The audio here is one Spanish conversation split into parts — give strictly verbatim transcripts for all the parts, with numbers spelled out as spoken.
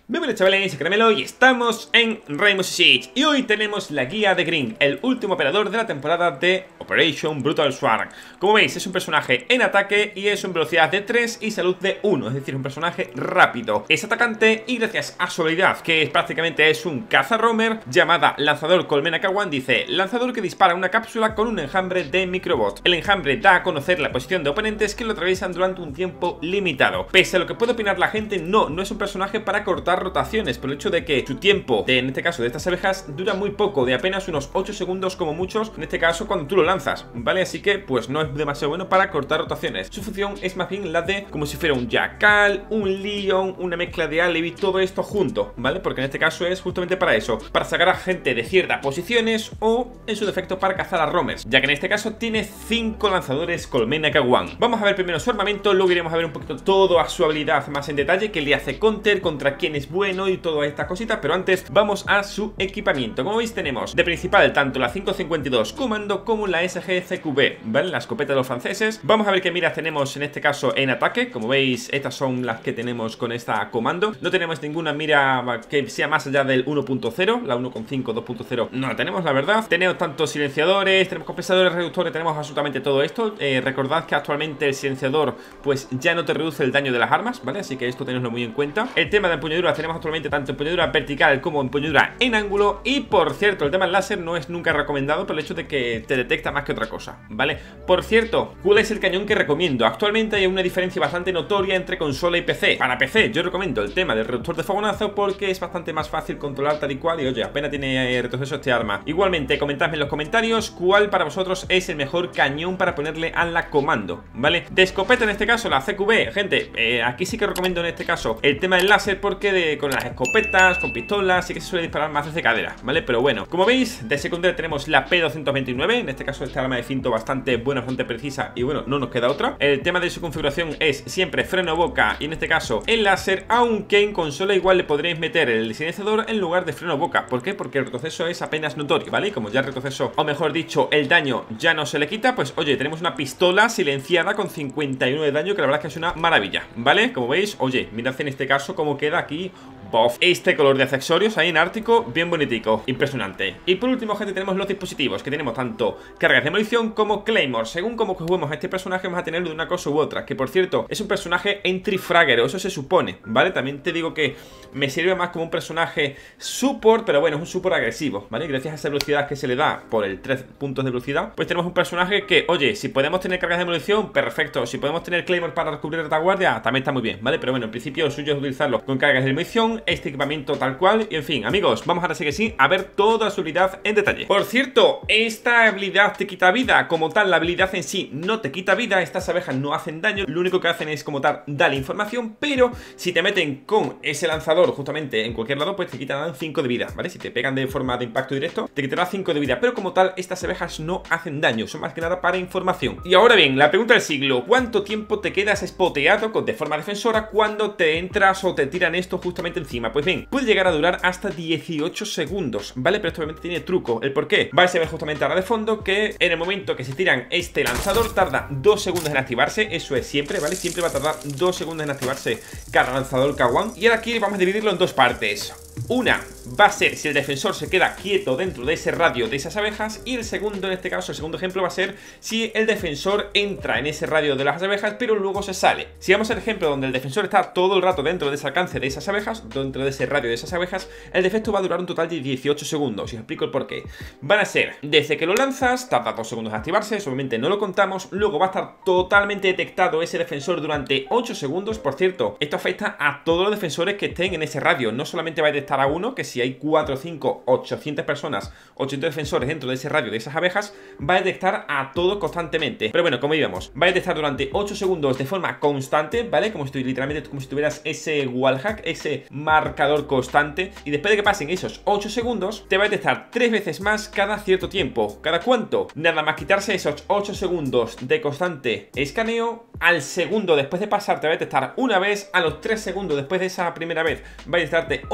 Muy buenas chavales, soy Caramelo y estamos en Rainbow Six Siege. Y hoy tenemos la guía de Green, el último operador de la temporada de Operation Brutal Swarm. Como veis, es un personaje en ataque y es en velocidad de tres y salud de uno, es decir, un personaje rápido. Es atacante y gracias a su habilidad, que es, prácticamente es un caza-roamer, llamada Lanzador Colmena K uno, dice: lanzador que dispara una cápsula con un enjambre de microbot. El enjambre da a conocer la posición de oponentes que lo atraviesan durante un tiempo limitado. Pese a lo que puede opinar la gente, no, no es un personaje para cortar rotaciones, por el hecho de que su tiempo, de, en este caso de estas abejas, dura muy poco, de apenas unos ocho segundos como muchos, en este caso cuando tú lo lanzas, ¿vale? Así que pues no es demasiado bueno para cortar rotaciones. Su función es más bien la de como si fuera un Jackal, un Leon, una mezcla de Alibi, todo esto junto, ¿vale? Porque en este caso es justamente para eso, para sacar a gente de ciertas posiciones o, en su defecto, para cazar a roamers, ya que en este caso tiene cinco lanzadores Colmena K uno. Vamos a ver primero su armamento, luego iremos a ver un poquito todo a su habilidad más en detalle, que le hace counter, contra quién es bueno y todas estas cositas, pero antes vamos a su equipamiento. Como veis, tenemos de principal tanto la cinco cincuenta y dos Comando como la S G C Q B, ¿vale? La escopeta de los franceses. Vamos a ver qué miras tenemos en este caso en ataque. Como veis, estas son las que tenemos con esta Comando. No tenemos ninguna mira que sea más allá del uno punto cero, la uno punto cinco, dos punto cero no la tenemos, la verdad. Tenemos tanto silenciadores, tenemos compensadores, reductores, tenemos absolutamente todo esto. Eh, recordad que actualmente el silenciador pues ya no te reduce el daño de las armas, ¿vale? Así que esto tenedlo muy en cuenta. El tema de empuñaduras, tenemos actualmente tanto empuñadura vertical como empuñadura en ángulo. Y por cierto, el tema del láser no es nunca recomendado por el hecho de que te detecta más que otra cosa, ¿vale? Por cierto, ¿cuál es el cañón que recomiendo? Actualmente hay una diferencia bastante notoria entre consola y P C. Para P C yo recomiendo el tema del reductor de fogonazo porque es bastante más fácil controlar tal y cual. Y oye, apenas tiene retroceso este arma. Igualmente, comentadme en los comentarios cuál para vosotros es el mejor cañón para ponerle a la Comando, ¿vale? De escopeta en este caso la C Q B, gente, eh, aquí sí que recomiendo en este caso el tema del láser porque de, con las escopetas, con pistolas, sí que se suele disparar más desde cadera, ¿vale? Pero bueno, como veis, de secundaria tenemos la P doscientos veintinueve, en este caso este arma de cinto bastante buena, bastante precisa y bueno, no nos queda otra. El tema de su configuración es siempre freno boca y en este caso el láser, aunque en consola igual le podréis meter el silenciador en lugar de freno boca. ¿Por qué? Porque el retroceso es apenas notorio, ¿vale? Y como ya el retroceso, o mejor dicho, el daño ya no se le quita, pues oye, tenemos una pistola silenciada con cincuenta y uno de daño, que la verdad es que es una maravilla, ¿vale? Como veis, oye, mirad en este caso cómo queda aquí. Buff. Este color de accesorios ahí en Ártico, bien bonitico, impresionante. Y por último, gente, tenemos los dispositivos, que tenemos tanto cargas de munición como Claymore. Según cómo juguemos a este personaje, vamos a tenerlo de una cosa u otra. Que por cierto, es un personaje entry fragger, o eso se supone, ¿vale? También te digo que me sirve más como un personaje support, pero bueno, es un support agresivo, ¿vale? Gracias a esa velocidad que se le da por el tres puntos de velocidad, pues tenemos un personaje que, oye, si podemos tener cargas de munición, perfecto. Si podemos tener Claymore para cubrir retaguardia, también está muy bien, ¿vale? Pero bueno, en principio lo suyo es utilizarlo con cargas de munición, este equipamiento tal cual. Y en fin, amigos, vamos ahora sí que sí a ver toda su habilidad en detalle. Por cierto, esta habilidad te quita vida. Como tal, la habilidad en sí no te quita vida. Estas abejas no hacen daño, lo único que hacen es como tal darle información. Pero si te meten con ese lanzador justamente en cualquier lado, pues te quitarán cinco de vida, ¿vale? Si te pegan de forma de impacto directo, te quitará cinco de vida. Pero como tal, estas abejas no hacen daño, son más que nada para información. Y ahora bien, la pregunta del siglo: ¿cuánto tiempo te quedas spoteado de forma defensora cuando te entras o te tiran esto justamente encima? Pues bien, puede llegar a durar hasta dieciocho segundos, ¿vale? Pero esto obviamente tiene truco. ¿El por qué? Vais a ver justamente ahora de fondo que en el momento que se tiran este lanzador tarda dos segundos en activarse. Eso es siempre, ¿vale? Siempre va a tardar dos segundos en activarse cada lanzador K uno. Y ahora aquí vamos a dividirlo en dos partes. Una va a ser si el defensor se queda quieto dentro de ese radio de esas abejas. Y el segundo, en este caso, el segundo ejemplo va a ser si el defensor entra en ese radio de las abejas pero luego se sale. Si vamos al ejemplo donde el defensor está todo el rato dentro de ese alcance de esas abejas, dentro de ese radio de esas abejas, el defecto va a durar un total de dieciocho segundos. Y os explico el porqué. Van a ser, desde que lo lanzas, tarda dos segundos en activarse, eso obviamente no lo contamos. Luego va a estar totalmente detectado ese defensor durante ocho segundos. Por cierto, esto afecta a todos los defensores que estén en ese radio. No solamente va a detectar a uno, que si hay cuatro, cinco, ochocientas personas, ochocientos defensores dentro de ese radio de esas abejas, va a detectar a todos constantemente. Pero bueno, como íbamos, va a detectar durante ocho segundos de forma constante, ¿vale? Como si literalmente como si tuvieras ese wallhack, ese marcador constante. Y después de que pasen esos ocho segundos, te va a detectar tres veces más cada cierto tiempo. ¿Cada cuánto? Nada más quitarse esos ocho segundos de constante escaneo, al segundo después de pasar te va a detectar una vez, a los tres segundos después de esa primera vez va a detectarte otra vez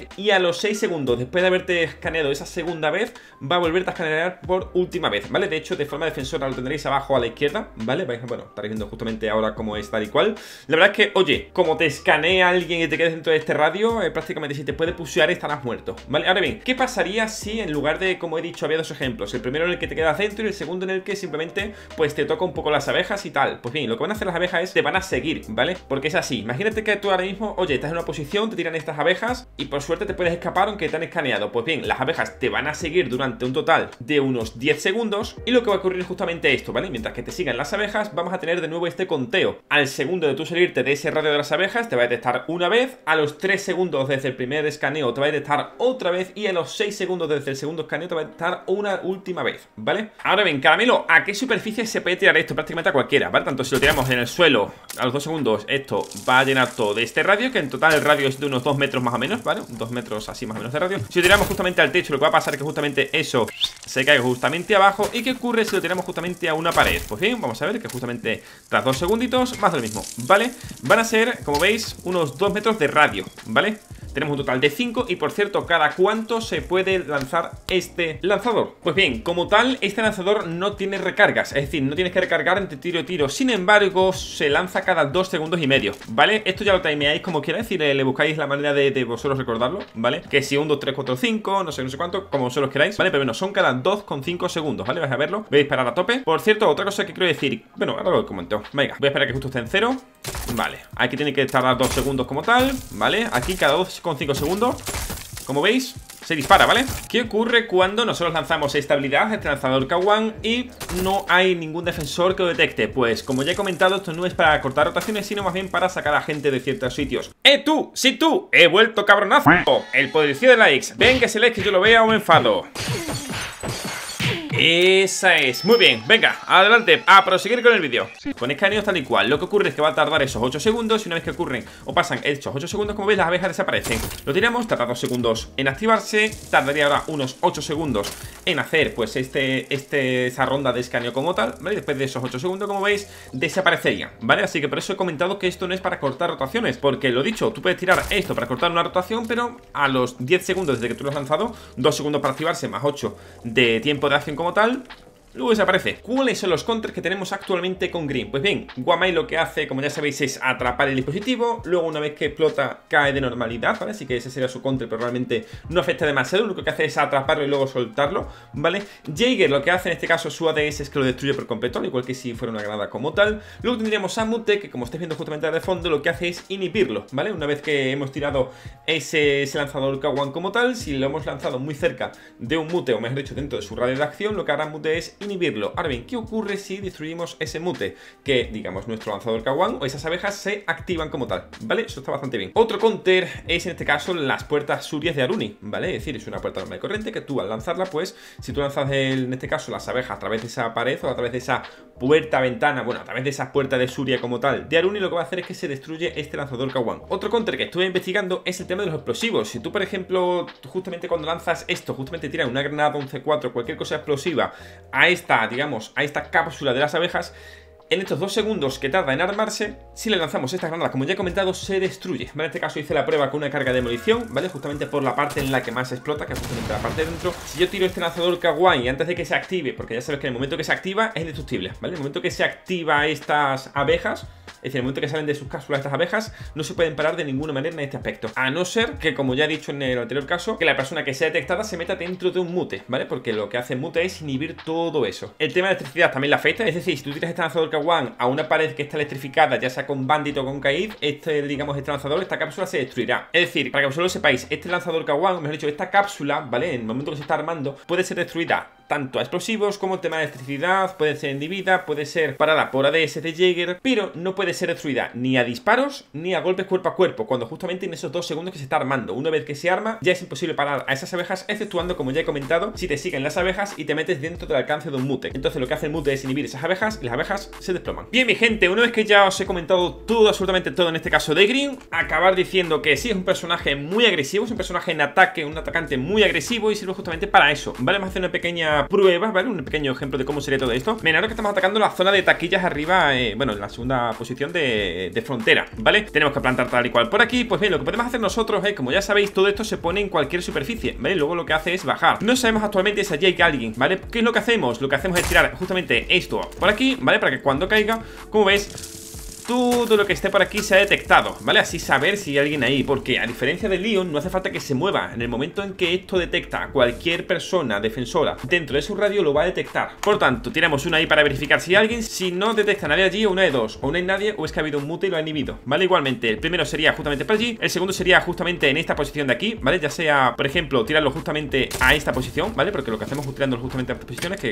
y a los seis segundos después de haberte escaneado esa segunda vez va a volverte a escanear por última vez, ¿vale? De hecho, de forma defensora lo tendréis abajo a la izquierda, ¿vale? Bueno, estaréis viendo justamente ahora cómo es tal y cual. La verdad es que, oye, como te escanea alguien y te quedes dentro de este radio, eh, prácticamente si te puede pushear estarás muerto, ¿vale? Ahora bien, ¿qué pasaría si en lugar de, como he dicho, había dos ejemplos? El primero en el que te quedas dentro y el segundo en el que simplemente, pues, te toca un poco las abejas y tal. Pues bien, lo que van a hacer las abejas es, te van a seguir, ¿vale? Porque es así, imagínate que tú ahora mismo, oye, estás en una posición, te tiran estas abejas y por suerte te puedes escapar aunque te han escaneado. Pues bien, las abejas te van a seguir durante un total de unos diez segundos y lo que va a ocurrir es justamente esto, ¿vale? Mientras que te sigan las abejas, vamos a tener de nuevo este conteo. Al segundo de tú salirte de ese radio de las abejas, te va a detectar una vez, a los tres segundos desde el primer escaneo te va a detectar otra vez y a los seis segundos desde el segundo escaneo te va a detectar una última vez, ¿vale? Ahora bien, Caramelo, ¿a qué superficie se puede tirar esto? Prácticamente a cualquiera, ¿vale? Tanto si lo tiramos en el suelo, a los dos segundos, esto va a llenar todo de este radio, que en total el radio es de unos dos metros más o menos, ¿vale? dos metros así más o menos de radio. Si lo tiramos justamente al techo, lo que va a pasar es que justamente eso se cae justamente abajo. ¿Y qué ocurre si lo tiramos justamente a una pared? Pues bien, vamos a ver que justamente tras dos segunditos, más de lo mismo, ¿vale? Van a ser, como veis, unos dos metros de radio, ¿vale? Tenemos un total de cinco y por cierto, ¿cada cuánto se puede lanzar este lanzador? Pues bien, como tal, este lanzador no tiene recargas, es decir, no tienes que recargar entre tiro y tiro. Sin embargo, se lanza cada dos segundos y medio, ¿vale? Esto ya lo timeáis como quieras, es decir, le, le buscáis la manera de, de vosotros recordarlo, ¿vale? Que si un, dos, tres, cuatro, cinco, no sé, no sé cuánto, como vosotros queráis, ¿vale? Pero bueno, son cada dos coma cinco segundos, ¿vale? Vais a verlo, voy a disparar a tope. Por cierto, otra cosa que quiero decir, bueno, ahora lo comento. Venga, voy a esperar a que justo esté en cero. Vale, aquí tiene que tardar dos segundos como tal, ¿vale? Aquí cada dos coma cinco segundos, como veis, se dispara, ¿vale? ¿Qué ocurre cuando nosotros lanzamos esta habilidad, este lanzador K uno, y no hay ningún defensor que lo detecte? Pues, como ya he comentado, esto no es para cortar rotaciones, sino más bien para sacar a gente de ciertos sitios. ¡Eh, tú! ¡Sí, tú! ¡He vuelto, cabronazo! El poderío de likes. Venga, ese like que yo lo vea o me enfado. Esa es, muy bien, venga, adelante, a proseguir con el vídeo. Con escaneos tal y cual, lo que ocurre es que va a tardar esos ocho segundos. Y una vez que ocurren o pasan esos ocho segundos, como veis, las abejas desaparecen. Lo tiramos, tarda dos segundos en activarse. Tardaría ahora unos ocho segundos en hacer, pues, este, este, esa ronda de escaneo como tal, ¿vale? Después de esos ocho segundos, como veis, desaparecería, ¿vale? Así que por eso he comentado que esto no es para cortar rotaciones, porque lo dicho, tú puedes tirar esto para cortar una rotación, pero a los diez segundos desde que tú lo has lanzado, dos segundos para activarse más ocho de tiempo de acción como tal, luego desaparece. ¿Cuáles son los counters que tenemos actualmente con Green? Pues bien, Guamai lo que hace, como ya sabéis, es atrapar el dispositivo. Luego, una vez que explota, cae de normalidad, ¿vale? Así que ese sería su counter, pero realmente no afecta demasiado. Lo único que hace es atraparlo y luego soltarlo, ¿vale? Jaeger lo que hace en este caso, su A D S es que lo destruye por completo, al igual que si fuera una granada como tal. Luego tendríamos a Mute, que como estáis viendo justamente de fondo, lo que hace es inhibirlo, ¿vale? Una vez que hemos tirado ese, ese lanzador K uno como tal, si lo hemos lanzado muy cerca de un Mute, o mejor dicho, dentro de su radio de acción, lo que hará Mute es inhibirlo. Ahora bien, ¿qué ocurre si destruimos ese Mute? Que, digamos, nuestro lanzador K uno o esas abejas se activan como tal, ¿vale? Eso está bastante bien. Otro counter es, en este caso, las puertas surias de Aruni, ¿vale? Es decir, es una puerta normal y corriente que tú, al lanzarla, pues, si tú lanzas, el, en este caso, las abejas a través de esa pared o a través de esa puerta, ventana, bueno, a través de esa puerta de Suria como tal, de Aruni, lo que va a hacer es que se destruye este lanzador K uno. Otro counter que estuve investigando es el tema de los explosivos. Si tú, por ejemplo, justamente cuando lanzas esto, justamente tiras una granada, un C cuatro, cualquier cosa explosiva a esta, digamos, a esta cápsula de las abejas, en estos dos segundos que tarda en armarse, si le lanzamos esta granada, como ya he comentado, se destruye, ¿vale? En este caso hice la prueba con una carga de demolición, ¿vale? Justamente por la parte en la que más explota, que es justamente la parte de dentro. Si yo tiro este lanzador K uno y antes de que se active, porque ya sabes que en el momento que se activa es indestructible, ¿vale? En el momento que se activa estas abejas, es decir, en el momento que salen de sus cápsulas estas abejas, no se pueden parar de ninguna manera en este aspecto. A no ser que, como ya he dicho en el anterior caso, que la persona que sea detectada se meta dentro de un Mute, ¿vale? Porque lo que hace Mute es inhibir todo eso. El tema de electricidad también la afecta, es decir, si tú tiras este lanzador K uno a una pared que está electrificada, ya sea con Bandit o con Kaid, este, digamos, este lanzador, esta cápsula se destruirá. Es decir, para que vosotros lo sepáis, este lanzador K uno, mejor dicho, esta cápsula, ¿vale? En el momento que se está armando, puede ser destruida tanto a explosivos como el tema de electricidad, puede ser inhibida, puede ser parada por A D S de Jaeger, pero no puede ser destruida ni a disparos ni a golpes cuerpo a cuerpo, cuando justamente en esos dos segundos que se está armando. Una vez que se arma, ya es imposible parar a esas abejas, exceptuando, como ya he comentado, si te siguen las abejas y te metes dentro del alcance de un Mute. Entonces lo que hace el Mute es inhibir esas abejas y las abejas se desploman. Bien, mi gente, una vez que ya os he comentado todo, absolutamente todo en este caso de Green, acabar diciendo que sí, es un personaje muy agresivo, es un personaje en ataque, un atacante muy agresivo y sirve justamente para eso, ¿vale? Vamos a hacer una pequeña pequeña prueba, ¿vale? Un pequeño ejemplo de cómo sería todo esto. Menos que estamos atacando la zona de taquillas arriba, eh, bueno, en la segunda posición de, de frontera, ¿vale? Tenemos que plantar tal y cual por aquí. Pues bien, lo que podemos hacer nosotros es, como ya sabéis, todo esto se pone en cualquier superficie, ¿vale? Luego lo que hace es bajar. No sabemos actualmente si allí hay alguien, ¿vale? ¿Qué es lo que hacemos? Lo que hacemos es tirar justamente esto por aquí, ¿vale? Para que cuando caiga, como ves, todo lo que esté por aquí se ha detectado, ¿vale? Así saber si hay alguien ahí, porque a diferencia de Leon, no hace falta que se mueva. En el momento en que esto detecta a cualquier persona defensora dentro de su radio, lo va a detectar. Por tanto, tiramos una ahí para verificar si hay alguien. Si no detecta a nadie allí, una de dos: o no hay nadie, o es que ha habido un mute y lo ha inhibido, ¿vale? Igualmente, el primero sería justamente por allí, el segundo sería justamente en esta posición de aquí, ¿vale? Ya sea, por ejemplo, tirarlo justamente a esta posición, ¿vale? Porque lo que hacemos tirándolo justamente a esta posición es que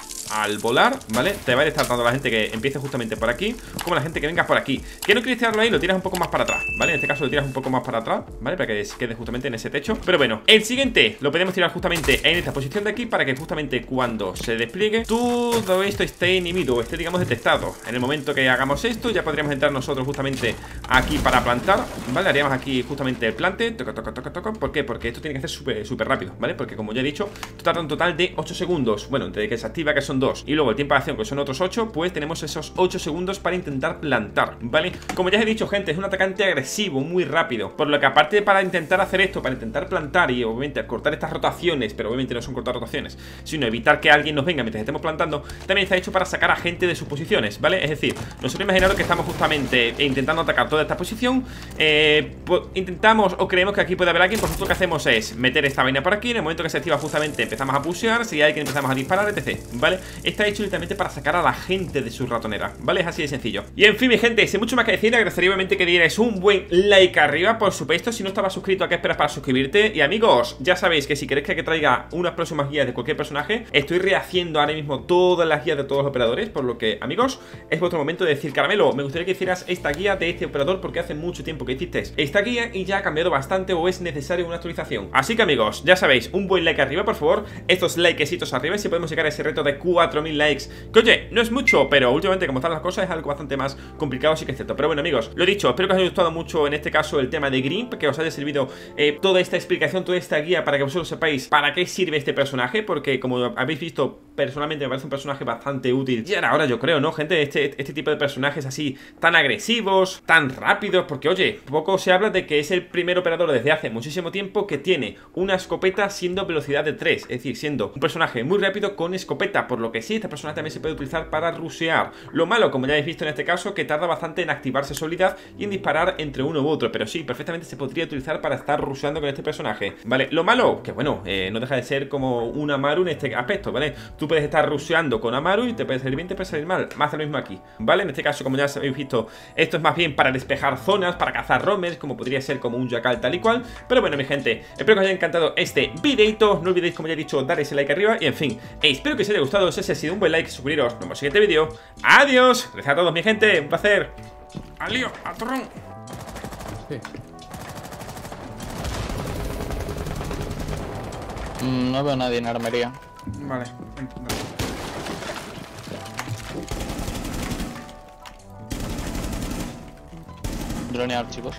al volar, ¿vale? Te va a estar dando la gente que empiece justamente por aquí, como la gente que venga por aquí. Que no quieres tirarlo ahí, lo tiras un poco más para atrás, ¿vale? En este caso lo tiras un poco más para atrás, ¿vale? Para que se quede justamente en ese techo. Pero bueno, el siguiente lo podemos tirar justamente en esta posición de aquí, para que justamente cuando se despliegue todo esto esté inhibido o esté, digamos, detectado. En el momento que hagamos esto, ya podríamos entrar nosotros justamente aquí para plantar, ¿vale? Haríamos aquí justamente el plante, toco, toco, toco, toco. ¿Por qué? Porque esto tiene que ser súper, súper rápido, ¿vale? Porque como ya he dicho, esto tarda un total de ocho segundos. Bueno, desde que se activa, que son dos, y luego el tiempo de acción, que son otros ocho, pues tenemos esos ocho segundos para intentar plantar, ¿vale? Como ya os he dicho, gente, es un atacante agresivo, muy rápido, por lo que aparte para intentar hacer esto, para intentar plantar y obviamente cortar estas rotaciones, pero obviamente no son cortar rotaciones, sino evitar que alguien nos venga mientras estemos plantando, también está hecho para sacar a gente de sus posiciones, ¿vale? Es decir, nosotros imaginaros que estamos justamente intentando atacar toda esta posición, eh, pues, intentamos o creemos que aquí puede haber alguien, pues nosotros lo que hacemos es meter esta vaina por aquí. En el momento que se activa justamente empezamos a pushear, si hay alguien empezamos a disparar, etcétera, ¿vale? Está hecho literalmente para sacar a la gente de su ratonera, ¿vale? Es así de sencillo. Y en fin, mi gente, sin mucho más que decir, agradecería obviamente que dierais un buen like arriba, por supuesto. Si no estabas suscrito, ¿a qué esperas para suscribirte? Y amigos, ya sabéis que si queréis que traiga unas próximas guías de cualquier personaje, estoy rehaciendo ahora mismo todas las guías de todos los operadores, por lo que, amigos, es vuestro momento de decir: Caramelo, me gustaría que hicieras esta guía de este operador porque hace mucho tiempo que hiciste esta guía y ya ha cambiado bastante o es necesario una actualización. Así que, amigos, ya sabéis, un buen like arriba, por favor, estos likecitos arriba, y si podemos llegar a ese reto de cuatro mil likes, que oye, no es mucho, pero últimamente como están las cosas es algo bastante más complicado, sí que es cierto. Pero bueno, amigos, lo dicho, espero que os haya gustado mucho en este caso el tema de Green, que os haya servido eh, toda esta explicación, toda esta guía, para que vosotros sepáis para qué sirve este personaje, porque como habéis visto, personalmente me parece un personaje bastante útil. Y ahora yo creo, ¿no, gente? Este, este tipo de personajes así, tan agresivos, tan rápidos, porque oye, poco se habla de que es el primer operador desde hace muchísimo tiempo que tiene una escopeta siendo velocidad de tres, es decir, siendo un personaje muy rápido con escopeta, por lo que sí, este personaje también se puede utilizar para rushear. Lo malo, como ya habéis visto en este caso, que tarda bastante en activarse su habilidad y en disparar entre uno u otro, pero sí, perfectamente se podría utilizar para estar rusheando con este personaje, ¿vale? Lo malo, que bueno, eh, no deja de ser como un Amaru en este aspecto, ¿vale? Tú puedes estar rusheando con Amaru y te puede salir bien, te puede salir mal, más de lo mismo aquí, ¿vale? En este caso, como ya habéis visto, esto es más bien para despejar zonas, para cazar roamers, como podría ser como un jackal tal y cual. Pero bueno, mi gente, espero que os haya encantado este videito. No olvidéis, como ya he dicho, dar ese like arriba. Y en fin, espero que os haya gustado. Si ha sido un buen like, suscribiros. Nos vemos en el siguiente vídeo. Adiós. Gracias a todos, mi gente. Un placer. Al lío, a turrón. Sí. Mm, no veo a nadie en armería. Vale. Dronear, chicos.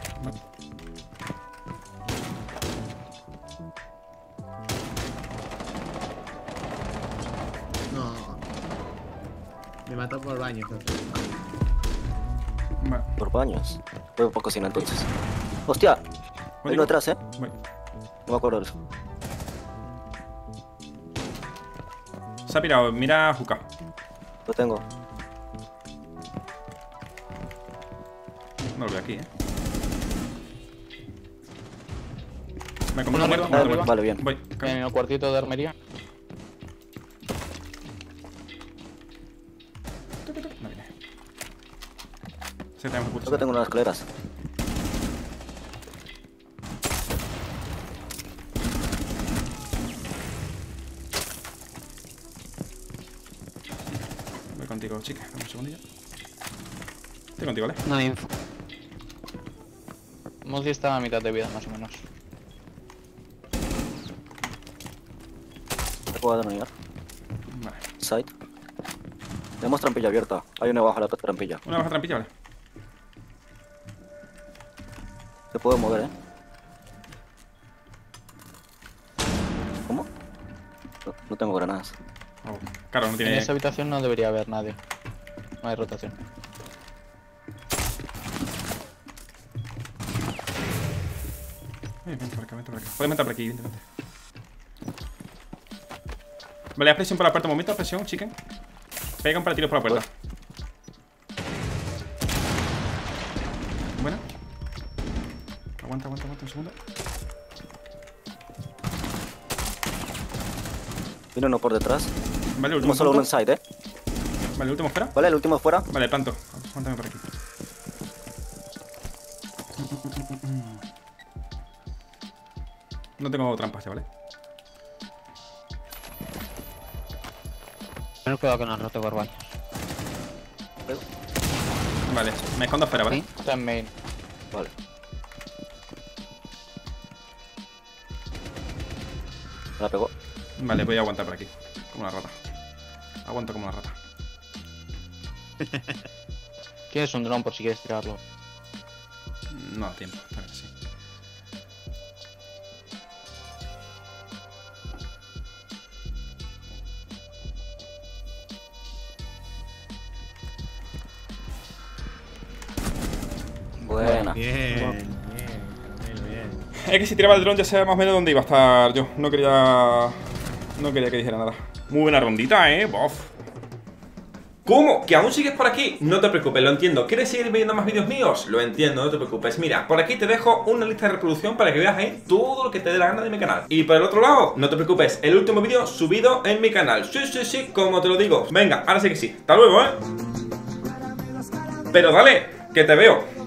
No. Me mató por baño, jefe. Vale. Por baños. Fue un poco sin entonces. ¡Hostia! Hay uno atrás, ¿eh? Voy. No me acuerdo de eso. Se ha pirado. Mira, Juca. Lo tengo. No lo veo aquí, eh. Me como Uno muerto, arriba, muerto, arriba. muerto. Vale, bien. Voy. En el cuartito de armería. No viene. Se tenemos Creo que tengo unas escaleras. Voy contigo, chica. Dame un segundillo. Estoy contigo, ¿vale? No hay info. Mozi estaba a mitad de vida, más o menos. Te puedo dronear. Vale. Side. Tenemos trampilla abierta. Hay una baja la otra trampilla. Una baja trampilla, vale. Se puede mover, ¿eh? ¿Cómo? No, no tengo granadas. Oh, claro, no En tiene... esa habitación no debería haber nadie. No hay rotación. Eh, vente por acá, vente por acá. Puedes meter por aquí, vente, vente. Vale, haz presión por la puerta un momento, presión, chicken. Pegan para tiros por la puerta. Buena. Aguanta, aguanta, aguanta un segundo. Vino uno por detrás. Vale, el último Tengo solo uno punto. inside, eh. Vale, el último fuera. Vale, el último fuera. Vale, planto. Aguántame por aquí. No tengo trampas ya, ¿vale? Ten cuidado que no has roto por baños. Vale, me escondo afuera, ¿vale? ¿Sí? Está en main. Vale. Me la pegó. Vale, voy a aguantar por aquí. Como una rata. Aguanto como una rata. Tienes un dron por si quieres tirarlo. No da tiempo, a ver si. Buena. Bien, bien, bien, bien. Es que si tiraba el dron ya sabía más o menos dónde iba a estar yo. No quería... No quería que dijera nada. Muy buena rondita, eh. Bof. ¿Cómo? ¿Que aún sigues por aquí? No te preocupes, lo entiendo. ¿Quieres seguir viendo más vídeos míos? Lo entiendo, no te preocupes. Mira, por aquí te dejo una lista de reproducción para que veas ahí todo lo que te dé la gana de mi canal. Y por el otro lado, no te preocupes, el último vídeo subido en mi canal. Sí, sí, sí, como te lo digo. Venga, ahora sí que sí. Hasta luego, ¿eh? Pero dale, que te veo.